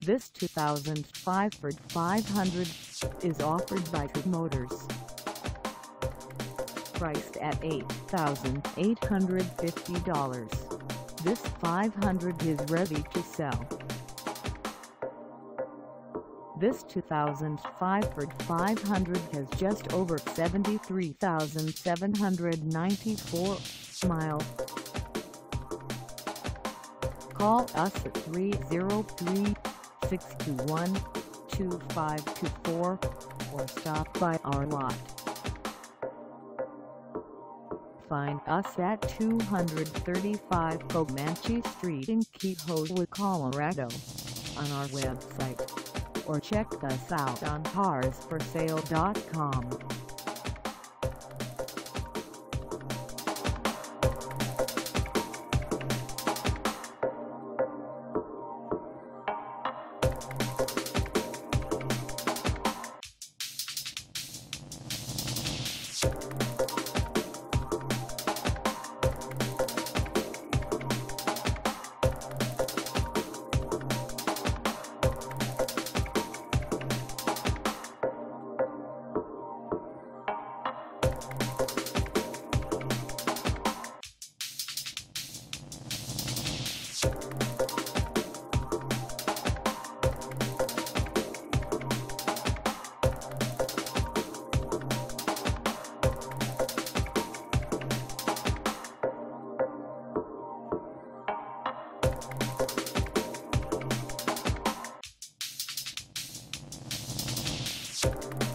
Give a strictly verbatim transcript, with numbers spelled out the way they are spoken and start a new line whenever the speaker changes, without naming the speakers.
This two thousand five Ford five hundred is offered by Comanche Motors. Priced at eight thousand eight hundred fifty dollars, this five hundred is ready to sell. This two thousand five Ford five hundred has just over seventy-three thousand seven hundred ninety-four miles. Call us at three oh three, six two one, two five two four or stop by our lot. Find us at two thirty-five Comanche Street in Kiowa, Colorado on our website, or check us out on cars for sale dot com.
You